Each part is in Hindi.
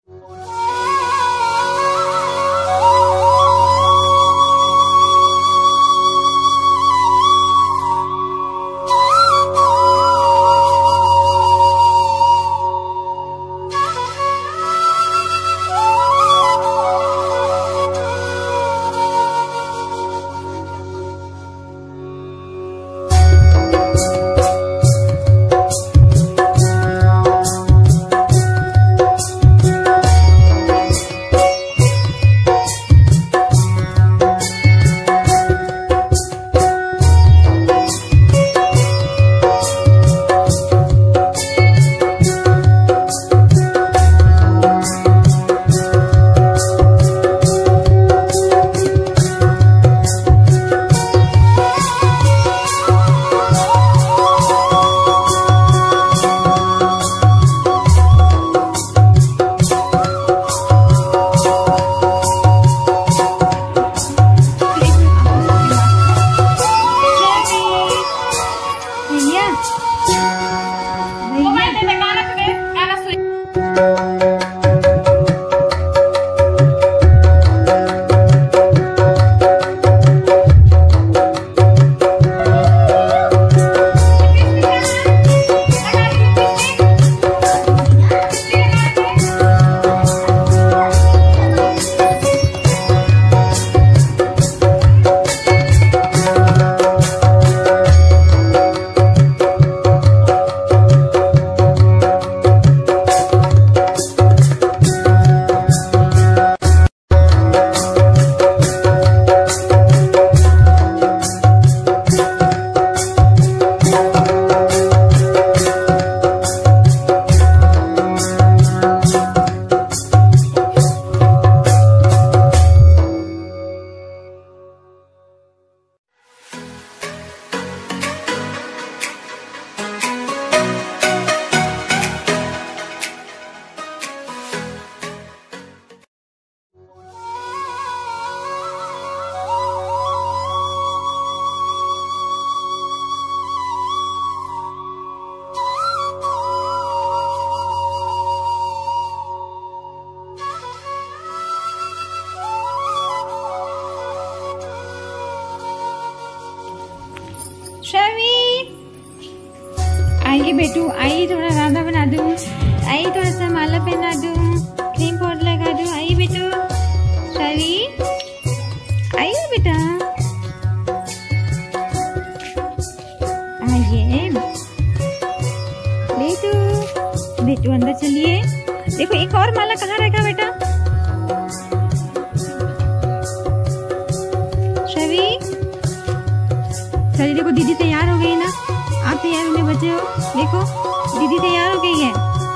आइए बेटू, आइए थोड़ा राधा बना दूं, आइए थोड़ा सा माला पहना दूं, क्रीम पाउडर लगा दूं। आइए बेटू, शवी आइए बेटा, आइए बेटू, बेटू अंदर चलिए। देखो एक और माला कहाँ रखा बेटा? शवी, चलिए देखो दीदी तैयार हो गई ना, आप तैयार होने बचे हो। देखो दीदी तैयार हो गई है।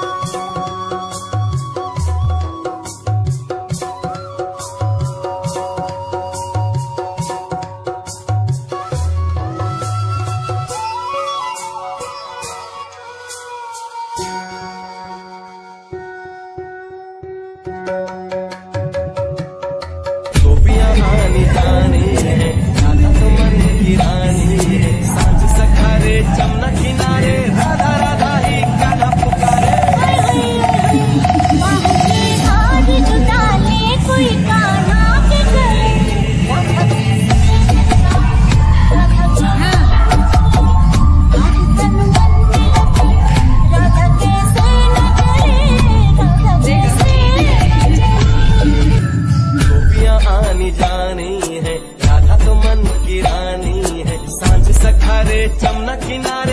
गोपियां आनी जानी है, राधा तो मन की रानी है, सांझ सखारे जमुना किनारे, राधा राधा ही गाना पुकारे। कोई गाना के करे जानी है, राधा तो मन की रानी है, सांझ सखारे जमुना किनारे।